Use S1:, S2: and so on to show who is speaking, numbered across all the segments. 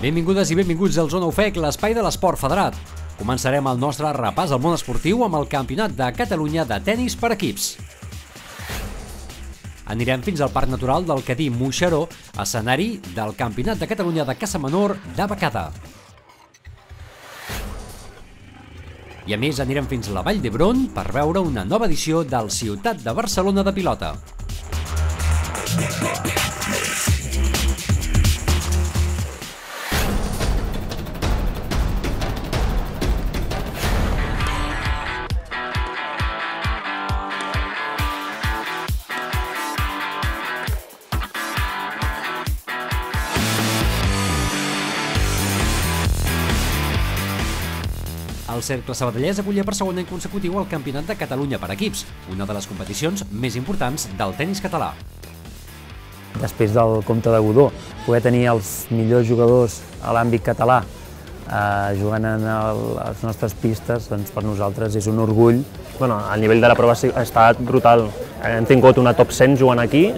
S1: Benvingudes i benvinguts al Zona UFEC, l'espai de l'esport federat. Començarem el nostre repàs al món esportiu amb el Campionat de Catalunya de tenis per equips. Anirem fins al Parc Natural del Cadí Moixeró, escenari del Campionat de Catalunya de caça menor de becada. I a més anirem fins a la Vall d'Hebron per veure una nova edició del Ciutat de Barcelona de pilota. El Cercle Sabadellès acollia per segon any consecutiu el Campionat de Catalunya per equips, una de les competicions més importants del tenis català.
S2: Després del Comte de Godó, poder tenir els millors jugadors a l'àmbit català jugant en les nostres pistes, doncs per nosaltres és un orgull.
S3: El nivell de la prova ha estat brutal. Hem tingut una top 100 jugant aquí,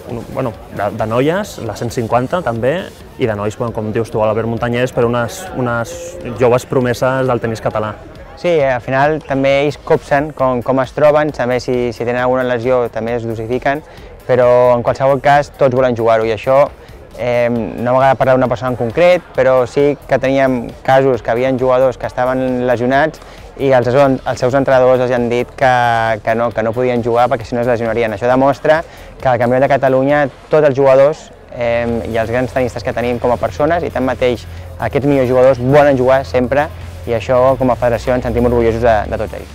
S3: de noies, la 150 també, i de nois, com dius tu, a l'Albert Muntanyès, per unes joves promeses del tenis català.
S4: Sí, al final també ells copsen com es troben, també si tenen alguna lesió també es dosifiquen, però en qualsevol cas tots volen jugar-ho i això no m'agrada parlar d'una persona en concret, però sí que teníem casos que hi havia jugadors que estaven lesionats i els seus entrenadors els han dit que no podien jugar perquè si no es lesionarien. Això demostra que al Campionat de Catalunya tots els jugadors i els grans tenistes que tenim com a persones i tanmateix aquests millors jugadors volen jugar sempre i això com a federació ens sentim orgullosos de tots ells.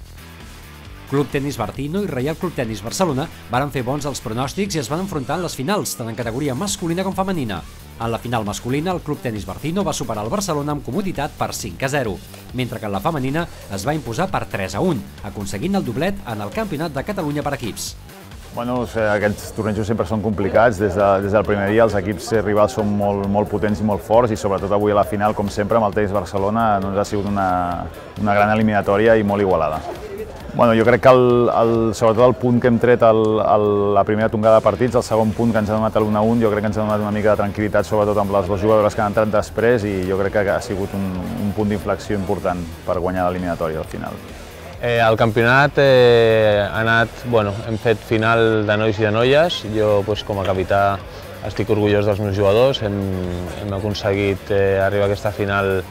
S1: Club Tenis Bartino i Reial Club Tenis Barcelona varen fer bons els pronòstics i es van enfrontar en les finals, tant en categoria masculina com femenina. En la final masculina, el Club Tenis Bartino va superar el Barcelona amb comoditat per 5-0, mentre que en la femenina es va imposar per 3-1, aconseguint el doblet en el Campionat de Catalunya per equips.
S5: Aquests tornejos sempre són complicats. Des del primer dia els equips rivals són molt potents i molt forts i sobretot avui a la final, com sempre, amb el Tenis Barcelona ha sigut una gran eliminatòria i molt igualada. Jo crec que sobretot el punt que hem tret a la primera tongada de partits, el segon punt que ens ha donat el 1-1, jo crec que ens ha donat una mica de tranquil·litat, sobretot amb les dues jugadores que han entrat després i jo crec que ha sigut un punt d'inflexió important per guanyar l'eliminatòria al final.
S6: El campionat ha anat, hem fet final de nois i de noies. Jo com a capità estic orgullós dels meus jugadors, hem aconseguit arribar a aquesta final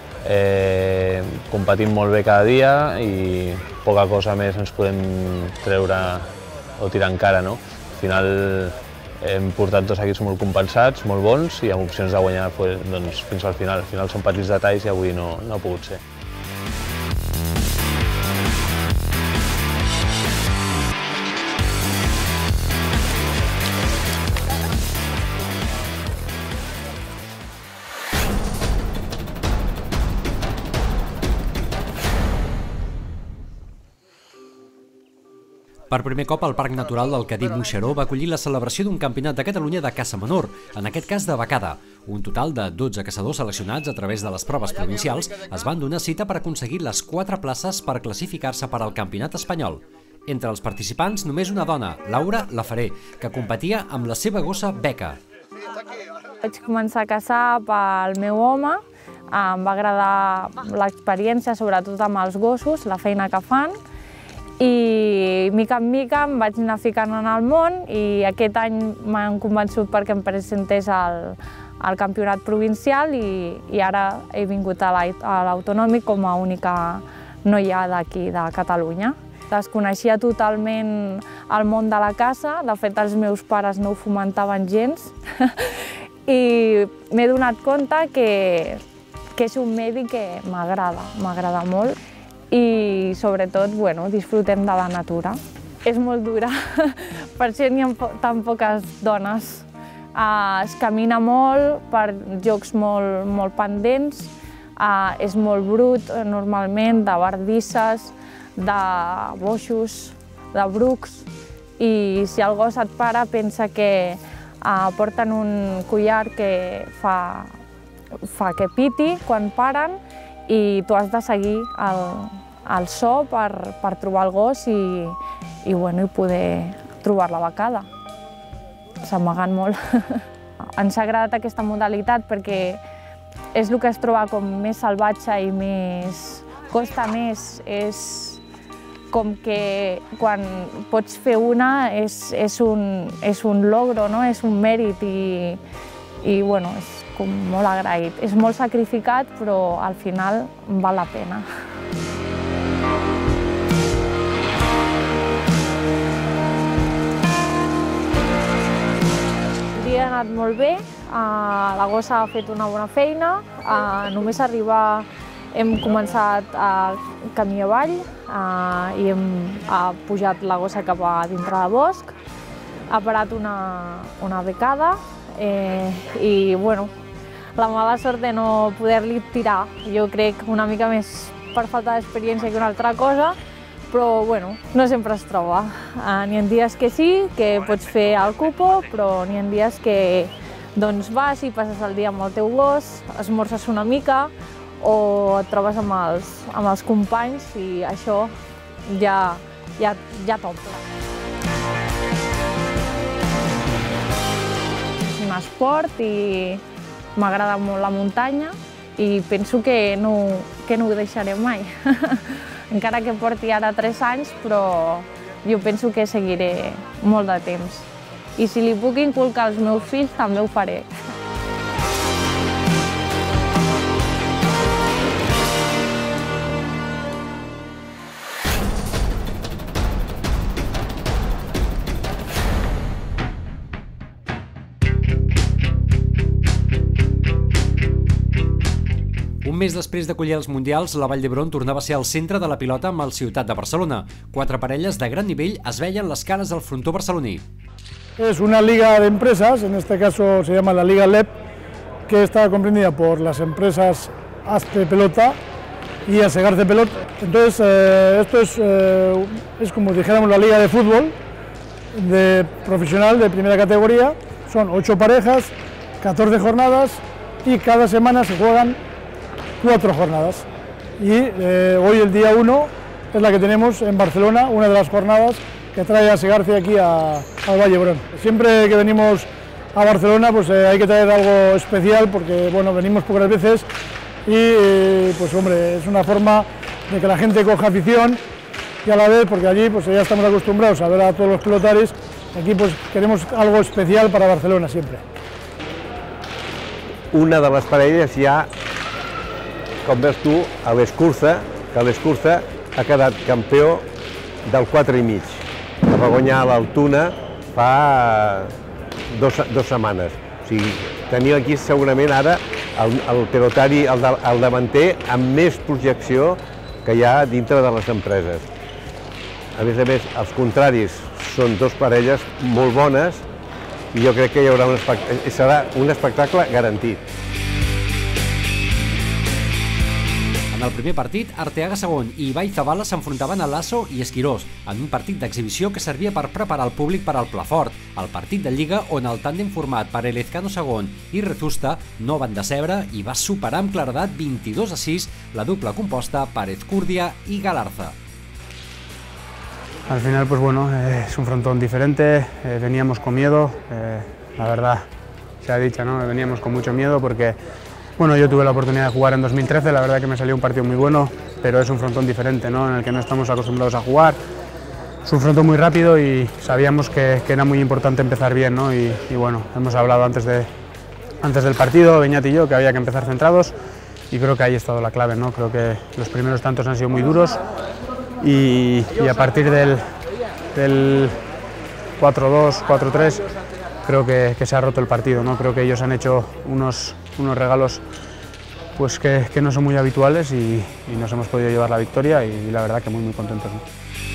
S6: competint molt bé cada dia i poca cosa més ens podem treure o tirar encara. Al final hem portat dos equips molt compensats, molt bons i amb opcions de guanyar fins al final. Al final són petits detalls i avui no ha pogut ser.
S1: Per primer cop, el Parc Natural del Cadí Moixeró va acollir la celebració d'un Campionat de Catalunya de caça menor, en aquest cas de becada. Un total de 12 caçadors seleccionats a través de les proves provincials es van donar cita per aconseguir les 4 places per classificar-se per al Campionat espanyol. Entre els participants, només una dona, Laura Laferé, que competia amb la seva gossa Beca.
S7: Vaig començar a caçar pel meu home, em va agradar l'experiència, sobretot amb els gossos, la feina que fan, i mica en mica em vaig anar ficant en el món i aquest any m'han convençut perquè em presentés al campionat provincial i ara he vingut a l'autonòmic com a única noia d'aquí de Catalunya. Desconeixia totalment el món de la caça, de fet els meus pares no ho fomentaven gens i m'he donat compte que és un medi que m'agrada molt. I sobretot disfrutem de la natura. És molt dura, per això n'hi ha tan poques dones. Es camina molt per llocs molt pendents, és molt brut normalment, de bardisses, de boixos, de brucs, i si el gos et para pensa que porten un collar que fa que piti quan paren i tu has de seguir el so per trobar el gos i poder trobar la becada. S'amaguen molt. Ens ha agradat aquesta modalitat perquè és el que es troba com més salvatge i més... costa més, és com que quan pots fer una és un logro, no? És un mèrit i bueno, és com molt agraït. És molt sacrificat, però al final val la pena. El dia ha anat molt bé, la gossa ha fet una bona feina, només arribar hem començat a camí avall i hem pujat la gossa cap a dintre del bosc, ha parat una becada i bueno, la mala sort de no poder-li tirar, jo crec una mica més per falta d'experiència que una altra cosa, però bueno, no sempre es troba. N'hi ha dies que sí, que pots fer el cupo, però n'hi ha dies que doncs vas i passes el dia amb el teu gos, esmorces una mica o et trobes amb els companys i això ja t'omple. És un esport i m'agrada molt la muntanya i penso que no ho deixaré mai. Encara que porti ara 3 anys, però jo penso que seguiré molt de temps. I si li puc inculcar als meus fills, també ho faré.
S1: Un mes després d'acollir els Mundials, la Vall d'Hebron tornava a ser el centre de la pilota amb el Ciutat de Barcelona. 4 parelles de gran nivell es veien les cares al frontó barceloní.
S8: Es una liga de empresas, en este caso se llama la Liga LEP, que está comprendida por las empresas Aspe Pelota y Asegarce Pelota. Entonces, esto es como dijéramos la liga de fútbol profesional de primera categoría. Son 8 parejas, 14 jornadas y cada semana se juegan 4 jornadas. Y hoy, el día 1, es la que tenemos en Barcelona, una de las jornadas que trae a Segarce aquí al Vall d'Hebron. Siempre que venimos a Barcelona pues hay que traer algo especial porque bueno, venimos pocas veces y pues hombre, es una forma de que la gente coja afición y a la vez, porque allí pues ya estamos acostumbrados a ver a todos los pelotaris, aquí pues queremos algo especial para Barcelona siempre.
S9: Una de les parelles ja, com veus tu, a l'Escurça, que l'Escurça ha quedat campió del 4,5, que va guanyar a l'Altuna fa 2 setmanes. O sigui, teniu aquí segurament ara el pelotari, el davanter, amb més projecció que hi ha dintre de les empreses. A més, els contraris són 2 parelles molt bones i jo crec que hi haurà serà un espectacle garantit.
S1: En el primer partit, Arteaga segon i Ibai Zabala s'enfrontaven a Lasso i Esquirós, en un partit d'exhibició que servia per preparar el públic per al pla fort, el partit de Lliga on el tàndem format per Elezcano segon i Rezusta no van decebre i va superar amb claredat 22-6 la dupla composta per Ezcurdia i Galarza.
S10: Al final, pues bueno, es un frontón diferente, veníamos con miedo, la verdad, se ha dicho, ¿no? Veníamos con mucho miedo porque, bueno, yo tuve la oportunidad de jugar en 2013, la verdad que me salió un partido muy bueno, pero es un frontón diferente, ¿no? En el que no estamos acostumbrados a jugar, es un frontón muy rápido y sabíamos que era muy importante empezar bien, ¿no? Y bueno, hemos hablado antes del partido, Beñat y yo, que había que empezar centrados y creo que ahí ha estado la clave, ¿no? Creo que los primeros tantos han sido muy duros. Y a partir del 4-2, 4-3, creo que se ha roto el partido, ¿no? Creo que ellos han hecho unos regalos pues que no son muy habituales y nos hemos podido llevar la victoria y la verdad que muy contentos, ¿no?